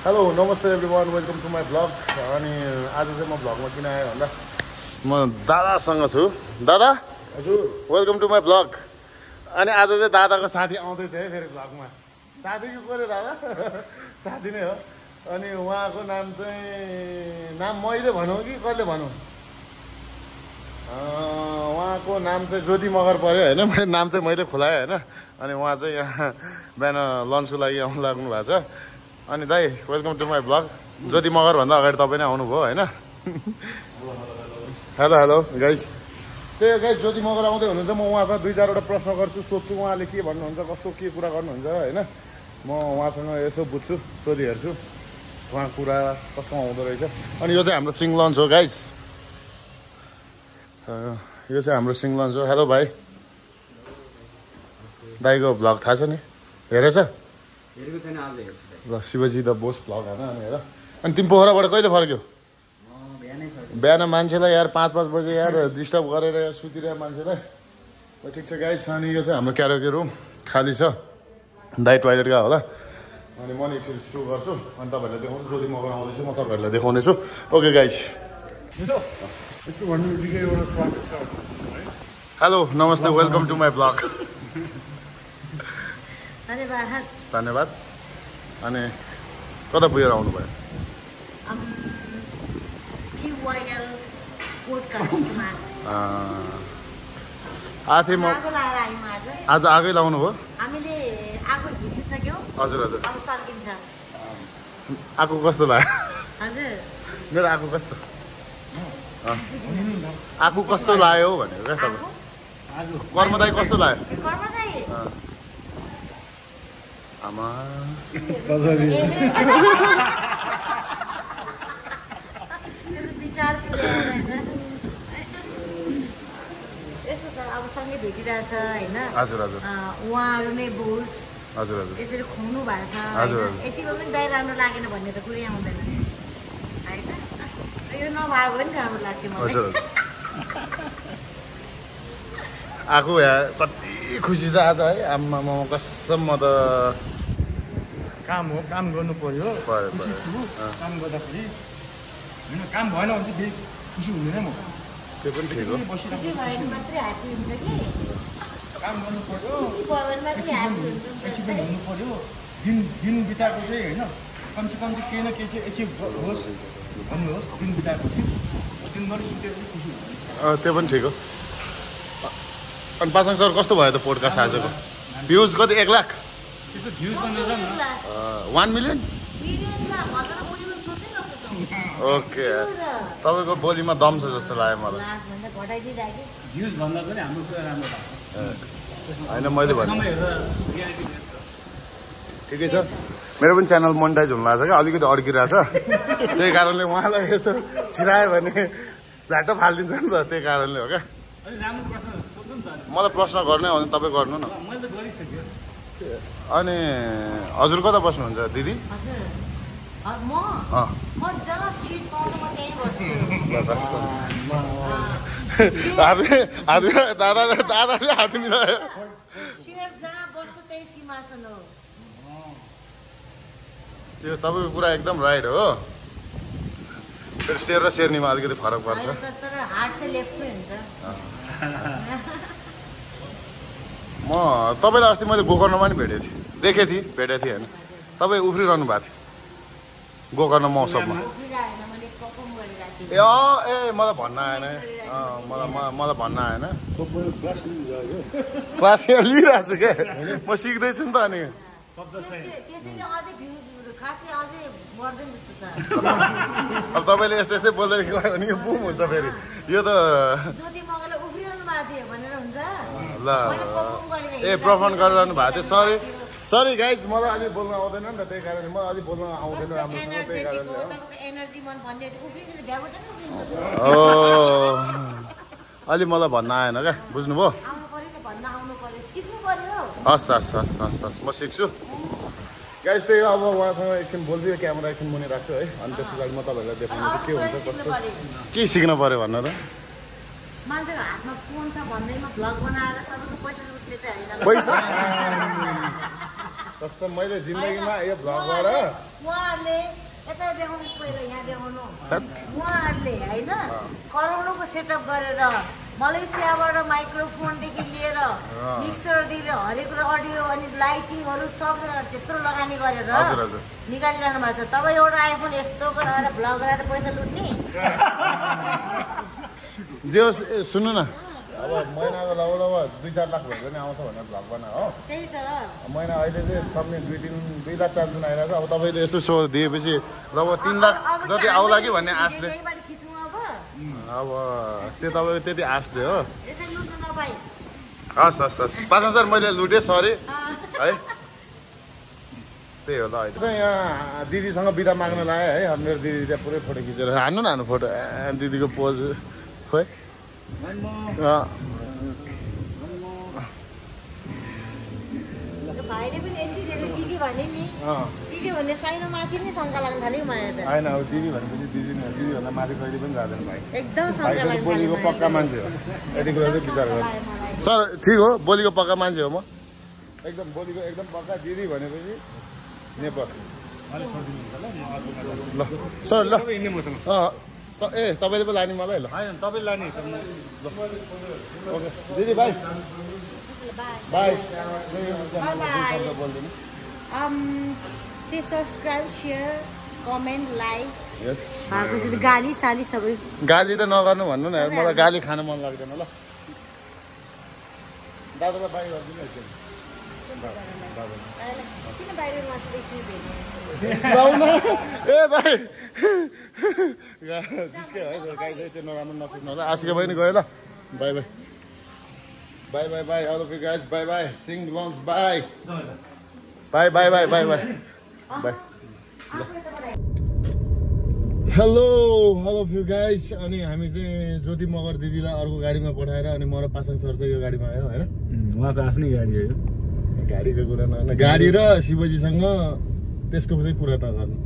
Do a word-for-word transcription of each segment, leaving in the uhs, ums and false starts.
Hello नमस्ते everyone welcome to my vlog. अनि आज चाहिँ म ब्लगमा किन आएँ भन्दा म दादासँग छु। दादा हजुर वेलकम टु माई ब्लग। अनि आज चाहिँ दादाको साथी आउँदैछ है फेरि ब्लगमा। साथी कि को रे दादा? साथी नै हो। अनि उहाँको नाम चाहिँ नाम मैले भनौँ कि कसले भनौँ? उहाँको नाम चाहिँ ज्योति मगर पऱ्यो होइन। मैले नाम चाहिँ मैले खुलाएँ होइन। अनि उहाँ चाहिँ यहाँ बिहान लन्चको लागि आउनु लाग्नु भएको छ। अनि दाइ welcome to my vlog. Jyoti Magar भन्दा अगाडि तपाईँ नै आउनुभयो होइन। Hello hello guys. त्यही गाइस ज्योति मगर आउँदै हुनुहुन्छ। म उहाँसँग दुई चारवटा प्रश्न गर्छु, सोध्छु उहाँले के भन्नुहुन्छ, कस्तो के कुरा गर्नुहुन्छ होइन। म उहाँसँग यसो बुझ्छु, सोधि हेर्छु उहाँ कुरा कस्तो आउँदो रहेछ। अनि यो चाहिँ हाम्रो सिङ लन्च हो गाइस। यो चाहिँ हाम्रो सिङ लन्च हो। हेलो भाइ। दाइको भ्लग थाहा छ नि? हेरेछ? हेरेको छैन, आज हेर्छु। ल शिवजी द बोस भ्लग होइन। अनि हेर। अनि तिमी पोखराबाट कहिले फर्क्यौ? बिहान मान्छेलाई यार पाँच पाँच बजे यार डिस्टर्ब गरेर यार सुतिरहेको मान्छेलाई। ठिक छ गाइस। अनि यो चाहिँ हाम्रो क्यारोके रुम खाली छ। दाइ टोइलेट गयो होला। अनि म नि एकछिन सो गर्छु अनि तपाईँहरूलाई देखाउँछु। ज्योति मगर आउँदैछु, म तपाईँहरूलाई देखाउनेछु। Okay guys. हेलो नमस्ते वेलकम टु माई ब्लग। धन्यवाद धन्यवाद। अनि कता पुगेर आउनुभयो? आथे म आज आगै लाउनु भयो? हामीले आगो झिसिसक्यौँ। हजुर हजुर। अब सकिन्छ। आगो कस्तो लाग्यो? हजुर मेरो आगो कस्तो आगो कस्तो लाग्यो भनेको क्या तपाईँ? कर्मदाई कस्तो लाग्यो? कर्मदाई आमा विचार यस्तो छ। अब सँगै भेटिरहेछ होइन। हजुर हजुर। उहाँहरू नै बोस हजुर हजुर यसरी खुवाउनु भएको छ हजुर होइन। यतिको पनि दाइ राम्रो लागेन भन्ने त कुरै आउँदैन होइन। यो नभए पनि राम्रो लाग्थ्यो मलाई। हजुर आगो या कति खुसी छ आज है। आम्मा म कसम म त काम हो, काम गर्नु पर्यो। पऱ्यो खुसी पऱ्यो। छु काम गर्दाखेरि होइन। काम भएन भने चाहिँ खुसी हुँदैन म। त्यो पनि ठिक हो। खुसी भयो भने मात्रै ह्याप्पी हुन्छ कि। काम गर्नु पर्यो, खुसी भयो भने मात्रै ह्याप्पी हुन्छ। एचिभमेन्ट हुनु पर्यो। दिन दिन बिताएको चाहिँ होइन कमसेकम चाहिँ केही न केही चाहिँ एचिभ होस् भन्नुहोस्। दिन बिताएपछि दिनभरि सुतेर चाहिँ खुसी हुन्छ। त्यो पनि ठिक हो। अनि पासाङ सर कस्तो भयो त पोडकास्ट आजको? भ्युज कति? एक लाख? त्यसो भ्युज गर्न जाउँ न। One million? ओके तपाईँको बोलीमा दम छ जस्तो लाग्यो मलाई। भ्युज भन्दा पनि हाम्रो कुरा राम्रो भएको होइन मैले भने समय हेरेर रियालिटी बेस छ। ठिकै छ। मेरो पनि च्यानल मोनिटाइज हुनु लाग्छ क्या, अलिकति अड्किरहेछ। त्यही कारणले उहाँलाई यसो छिरायो भने झ्याटो फालिदिन्छ नि त, त्यही कारणले हो क्या। अलिक राम्रो प्रश्न सोध्नु नि त। मलाई प्रश्न गर्ने हो भने तपाईँ गर्नु न। मैले त गरिसकेँ। अनि हजुर कता बस्नुहुन्छ दिदी? म म जहाँ सिट पाउँछ म त्यहीँ बस्छु। दादा दादाले हात मिलायो। सिट जहाँ बस्छ त्यही सिंहासन हो। त्यो तपाईँको कुरा एकदम राइट हो। फेरि शेर र शेर्नीमा अलिकति फरक पर्छ। तर हार्ट चाहिँ लेफ्टमै हुन्छ। म तपाईँलाई अस्ति मैले गोकर्णमा पनि भेटेको थिएँ, देखेको थिएँ, भेटेको थिएँ होइन। तपाईँ उफ्रिरहनु भएको थियो गोकर्ण महोत्सवमा। ए अँ ए मलाई भन्न आएन। मलाई मलाई भन्न आएन। क्लास लिइरहेको छु क्या म, सिक्दैछु नि त। अनि अब तपाईँले यस्तो यस्तै बोल्दै गयो भने यो बुम हुन्छ फेरि। यो त ल ए पर्फर्म गरिरहनु भएको थियो। सरी सरी गाइज, मलाई अलिक बोल्न आउँदैन नि त, त्यही कारणले म अलिक बोल्न आउँदैन राम्रोसँग, त्यही कारणले हो। अलि मलाई भन्न आएन क्या, बुझ्नुभयो? हस् हस् हस् हस् हस् म सिक्छु गाइज। त्यही अब उहाँसँग एकछिन बोल्छु, यो क्यामेरा एकछिन मुनि राख्छु है। अनि त्यस पछाडि म तपाईँहरूलाई देखाउनु चाहिँ के हुन्छ कस्तो के सिक्न पऱ्यो भन्नु त। मान्छेको हातमा फोन छ भन्दैमा भ्लग बनाएर सबैको पैसा लुट्ने चाहिँ होइन। पैसा कसम मैले जिन्दगीमा यो भ्लगबाट उहाँहरूले यता देखाउनुहोस् पहिला यहाँ देखाउनु उहाँहरूले होइन करोडौँको सेटअप गरेर मलेसियाबाट माइक्रोफोनदेखि लिएर मिक्सरदेखि हरेक अडियो अनि लाइटिङहरू सब त्यत्रो लगानी गरेर निकालिरहनु भएको छ। तपाईँ एउटा आइफोन यस्तो गरेर भ्लग गरेर पैसा लुट्ने जे होस् सुन्नु न अब महिनाको लगभग लगभग दुई चार लाख भयो भने आउँछ भनेर भ्लग बना हो त्यही त महिना अहिले चाहिँ सबले दुई तिन दुई लाख चार दिन आइरहेको छ। अब तपाईँले यसो सो दिएपछि लगभग तिन लाख जति आउला कि भन्ने आशले अब त्यो तपाईँको त्यति आशले हो। हस् हस् हस् पाँच हजार मैले लुटेँ सरी है त्यही हो ल। अहिले चाहिँ यहाँ दिदीसँग बिदा माग्न लाग्यो है। अब मेरो दिदी त्यहाँ पुरै फोटो खिचेर हान्नु न हान्नु फोटो दिदीको पोज खोइ भाइले पनि यति धेरै दिदी भने नि दिदी भन्ने साइनो माथि नै शङ्का लाग्न थाल्यो मलाई त होइन अब दिदी भनेपछि दिदी नै दिदी भन्दा माथि कहिले पनि जाँदैन भाइ एकदम शङ्का लाग्न बोलीको पक्का मान्छे हो यति कुरा चाहिँ विचार गर्नु सर ठिक हो बोलीको पक्का मान्छे हो म एकदम बोलीको एकदम पक्का दिदी भनेपछि नेपाल ल सर ल ए तपाईँले पो लाने मलाई ल तपाईँ लाने ओके दिदी भाइ बाई त्यो सब्सक्राइब सेयर कमेन्ट लाइक यस भएको गाली साली सबै गाली त नगर्नु भन्नु न मलाई गाली खानु मन लाग्दैन ल दादालाई बाई गरिदिनु किन बाहिर मासु बेच्ने ए भाइ जिस्के है गाई चाहिँ त्यो नराम्रो नसोच्नु होला आशिका बहिनी गयो ल bye bye Bye bye bye all of you guys. Bye bye. Sing belongs bye. Bye bye bye bye bye. Bye. Hello all of you guys. अनि हामी चाहिँ ज्योति मगर दिदीलाई अर्को गाडीमा पठाएर अनि म र पासाङ सर चाहिँ यो गाडीमा आयो हैन उहाँको आफ्नै गाडी हो यो गाडीको कुरा नगर्नु गाडी र शिवजीसँग त्यसको चाहिँ कुरा नगर्नु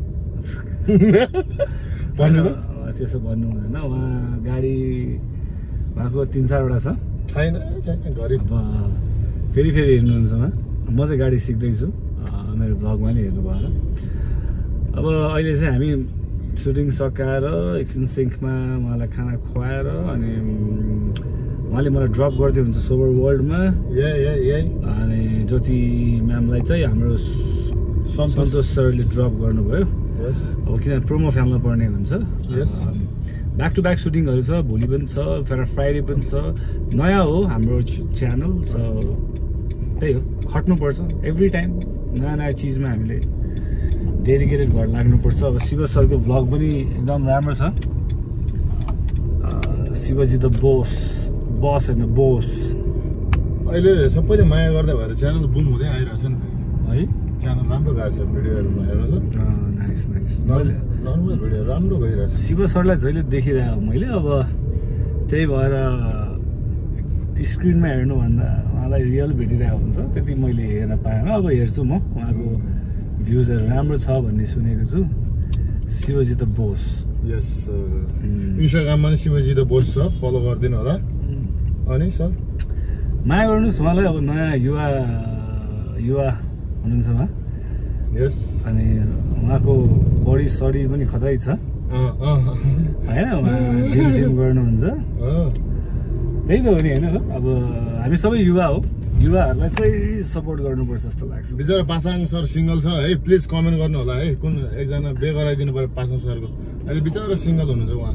भन्नु त त्यसो भन्नु हुँदैन उहाँ गाडी उहाँको तिन चारवटा छ छैन छैन गरिब फेरि फेरि हेर्नुहुन्छ उहाँ म चाहिँ गाडी सिक्दैछु मेरो भ्लगमा नि हेर्नुभयो होला। अब अहिले चाहिँ हामी सुटिङ सकाएर एकछिन सिङ्कमा उहाँलाई खाना खुवाएर अनि उहाँले मलाई ड्रप गरिदिनु हुन्छ सोबर वर्ल्डमा अनि ज्योति म्यामलाई चाहिँ हाम्रो सन्तोष सरले ड्रप गर्नुभयो। अब किनभने प्रोमो फाल्नु पर्ने हुन्छ ब्याक टु ब्याक सुटिङहरू छ भोलि पनि छ फेरि फ्राइडे पनि छ नयाँ हो हाम्रो च्यानल स त्यही हो खट्नुपर्छ एभ्री टाइम नयाँ नयाँ चिजमा हामीले डेडिकेटेड भएर लाग्नुपर्छ। अब शिव सरको भ्लग पनि एकदम राम्रो छ शिवजी द बोस बस होइन बोस अहिले सबैले माया गर्दै भएर च्यानल बुम हुँदै आइरहेछ नि है च्यानल राम्रो गएको छ भिडियोहरूमा हेर्नु त नाइस नाइस नर्मल भिडियो राम्रो गइरहेछ शिव सरलाई जहिले देखिरहेको मैले अब त्यही भएर त्यो स्क्रिनमा हेर्नुभन्दा उहाँलाई रियल भेटिरहेको हुन्छ त्यति मैले हेर्न पाएन अब हेर्छु म उहाँको भ्युजहरू राम्रो छ भन्ने सुनेको छु। शिवजी द बोस यस इन्स्टाग्राममा पनि शिवजी द बोस छ फलो गरिदिनु होला। अनि सर माया गर्नुहोस् उहाँलाई अब नयाँ युवा युवा हुनुहुन्छ उहाँ यस अनि उहाँको बडी सडी पनि खतरै छ होइन उहाँ जिम सिम गर्नुहुन्छ त्यही त हो नि होइन सर अब हामी सबै युवा हो युवाहरूलाई चाहिँ सपोर्ट गर्नुपर्छ जस्तो लाग्छ। बिचरा पासाङ सर सिङ्गल छ है प्लिज कमेन्ट गर्नु होला है कुन एकजना बे गराइदिनु पर्यो पासाङ सरको अहिले बिचरा सिङ्गल हुनुहुन्छ उहाँ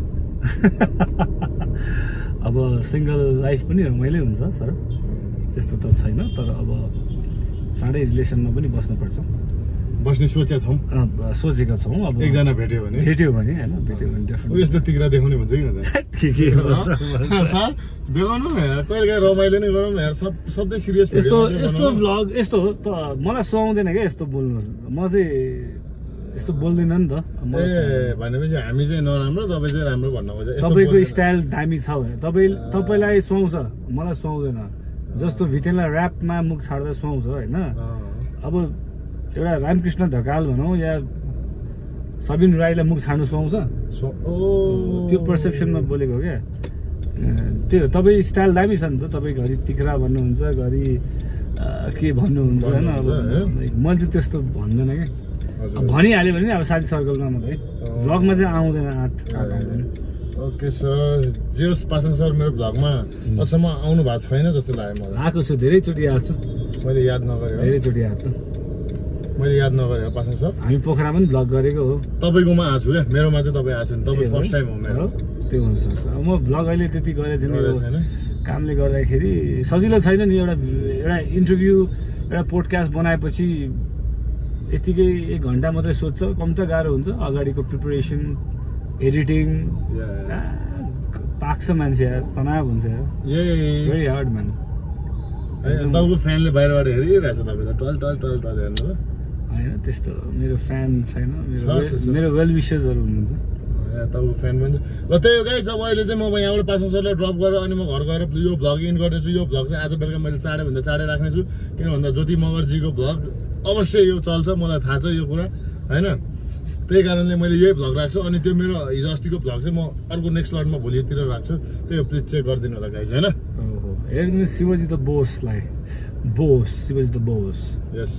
अब सिङ्गल लाइफ पनि रमाइलो हुन्छ सर त्यस्तो त छैन तर अब चाँडै रिलेसनमा पनि बस्नुपर्छ बस्ने सोचेका छौँ सोचेका छौँ अब एकजना भेट्यो भने भेट्यो भने होइन भेट्यो भने डेफिनेटली यस्तो तिग्रा देखाउने हुन्छ कि सर देखाउनु न यार कहिले काहीँ रमाइलो नै गरौँ न यार सब सधैँ सिरियस यस्तो यस्तो भ्लग यस्तो हो त मलाई सुहाउँदैन क्या यस्तो बोल्नु म चाहिँ यस्तो बोल्दिनँ नि त ए भनेपछि हामी चाहिँ नराम्रो तपाईँ चाहिँ राम्रो भन्नु खोज्छ तपाईँको स्टाइल दामी छ भने तपाईँ तपाईँलाई सुहाउँछ मलाई सुहाउँदैन जस्तो भिटेनलाई ऱ्यापमा मुख छाड्दा सुहाउँछ होइन अब एउटा रामकृष्ण ढकाल भनौँ या सबिन राईलाई मुख छाड्नु सुहाउँछ त्यो पर्सेप्सनमा बोलेको क्या त्यो तपाईँ स्टाइल दामी छ नि त तपाईँ घरि तिख्रा भन्नुहुन्छ घरि के भन्नुहुन्छ होइन अब मैले चाहिँ त्यस्तो भन्दैन कि भनिहाल्यो भने अब साथी सर्कलमा मात्रै भ्लगमा चाहिँ आउँदैन आँट आउँदैन। ओके सर जे होस् पासाङ सर मेरो भ्लगमा अचम्म आउनु भएको छैन जस्तो लाग्यो मलाई। आएको छु धेरैचोटि आएको छु मैले याद नगरेँ धेरैचोटि आएको छु मैले याद नगरेँ पासाङ सर। हामी पोखरा पनि भ्लग गरेको हो तपाईँकोमा आएको छु क्या मेरोमा चाहिँ तपाईँ आएको छैन तपाईँ फर्स्ट टाइम हो मेरो। त्यो हुनसक्छ म भ्लग अहिले त्यति गरेको छु मेरो कामले गर्दाखेरि सजिलो छैन नि एउटा एउटा इन्टरभ्यू एउटा पोडकास्ट बनाएपछि यतिकै एक घन्टा मात्रै सोध्छ कम त गाह्रो हुन्छ अगाडिको प्रिपरेसन एडिटिङ पाक्छ मान्छे यार तनाव हुन्छ यार भेरी हार्ड म्यान। तपाईँको फ्यानले बाहिरबाट हेरिरहेछ तपाईँ त टल टल टल टल हेर्नु होइन त्यस्तो मेरो फ्यान छैन मेरो वेल विसेसहरू हुनुहुन्छ तपाईँको फ्यान पनि ल त्यही हो गाइस। अब अहिले चाहिँ म यहाँबाट पासाङ सरलाई ड्रप गरेर अनि म घर गएर यो भ्लग इन गर्नेछु। यो भ्लग चाहिँ आज बेलुका मैले चाँडै भन्दा चाँडै राख्नेछु किन भन्दा ज्योति मगरजीको भ्लग अवश्य यो चल्छ मलाई थाहा छ यो कुरा होइन। त्यही कारणले मैले यही भ्लग राख्छु अनि त्यो मेरो हिजो अस्तिको भ्लग चाहिँ म अर्को नेक्स्ट लटमा भोलितिर राख्छु त्यही हो प्लिज चेक गरिदिनु होला गाइस होइन। हेरिदिनु शिवजी द बोसलाई boss Shivji the boss yes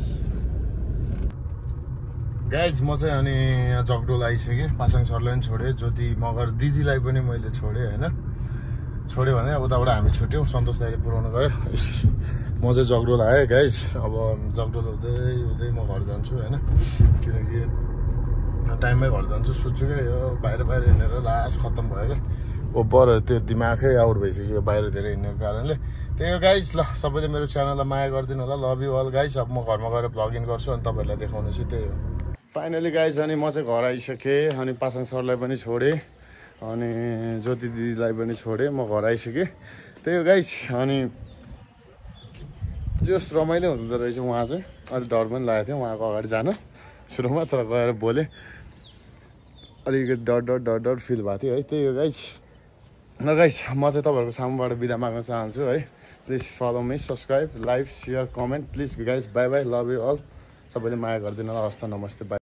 guys म चाहिँ अनि यहाँ जगडोल आइसकेँ पासाङ सरलाई पनि छोडेँ ज्योति मगर दिदीलाई पनि मैले छोडेँ होइन। छोड्यो भने उताबाट हामी छुट्यौँ सन्तोष दाइले पुऱ्याउनु गयो म चाहिँ जगडोल आएँ गाइज। अब जगडोल हुँदै हुँदै म घर जान्छु होइन किनकि टाइममै घर जान्छु सुत्छु क्या यो बाहिर बाहिर हिँडेर लास्ट खत्तम भयो क्या ओभर त्यो दिमागै आउट भइसक्यो बाहिर धेरै हिँड्नेको कारणले। त्यही हो गाइज ल सबैले मेरो च्यानललाई माया गरिदिनु होला लभ यु अल गाइज। अब म घरमा गएर भ्लग इन गर्छु अनि तपाईँहरूलाई देखाउने छु त्यही हो। फाइनली गाइज अनि म चाहिँ घर आइसकेँ अनि पासाङ सरलाई पनि छोडेँ अनि ज्योति दिदीलाई पनि छोडेँ म घर आइसकेँ त्यही हो गाइज। अनि जस रमाइलो हुँदो रहेछ उहाँ चाहिँ अलिक डर पनि लागेको थियो उहाँको अगाडि जान सुरुमा तर गएर बोलेँ अलिकति डर डर डर डर फिल भएको थियो है। त्यही हो गाइज ल गाइज म चाहिँ तपाईँहरूको सामुबाट बिदा माग्न चाहन्छु है। Please follow me subscribe like share comment please guys bye bye love you all सबैले माया गरिदिनु होला हस् त नमस्ते बाई।